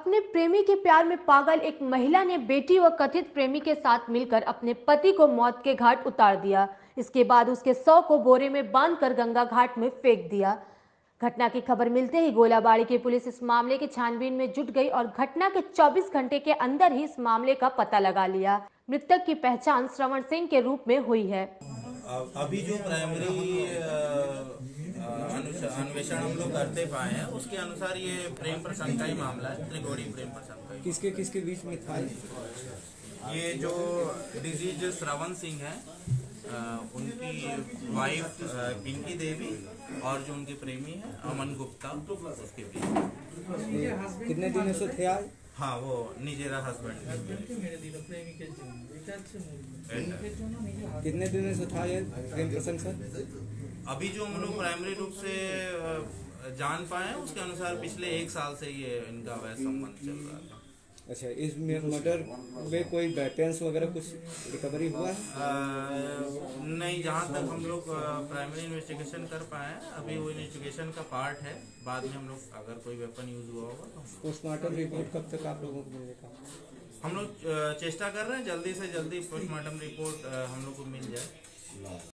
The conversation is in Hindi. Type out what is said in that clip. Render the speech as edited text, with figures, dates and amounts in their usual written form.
अपने प्रेमी के प्यार में पागल एक महिला ने बेटी व कथित प्रेमी के साथ मिलकर अपने पति को मौत के घाट उतार दिया। इसके बाद उसके शव को बोरे में बांधकर गंगा घाट में फेंक दिया। घटना की खबर मिलते ही गोलाबाड़ी की पुलिस इस मामले की छानबीन में जुट गई और घटना के 24 घंटे के अंदर ही इस मामले का पता लगा लिया। मृतक की पहचान श्रवण सिंह के रूप में हुई है। अभी जो प्राइमरी अन्वेषण हम लोग करते पाए हैं उसके अनुसार ये प्रेम प्रसंग का ही मामला है, त्रिकोणीय प्रेम प्रसंग का। किसके किसके बीच में था ये जो डिजीज श्रवण सिंह है, उनकी वाइफ पिंकी देवी और जो उनके प्रेमी है अमन गुप्ता, उसके बीच। कितने दिनों से थे आज? हाँ, वो निजेरा हस्बैंड। कितने दिनों से था ये प्रेम प्रसंग सर? अभी जो हम लोग प्राइमरी रूप से जान पाए हैं उसके अनुसार पिछले 1 साल से ये इनका वैसा संबंध चल रहा था। अच्छा, इस मर्डर में कोई वेपन्स वगैरह कुछ रिकवरी हुआ है? नहीं, जहाँ तक हम लोग प्राइमरी इन्वेस्टिगेशन कर पाए हैं, अभी वो इन्वेस्टिगेशन का पार्ट है। बाद में हम लोग अगर कोई वेपन यूज हुआ होगा तो पोस्टमार्टम रिपोर्ट कब तक आप लोगों को मिलेगा? हम लोग चेष्टा कर रहे हैं जल्दी से जल्दी पोस्टमार्टम रिपोर्ट हम लोग को मिल जाए।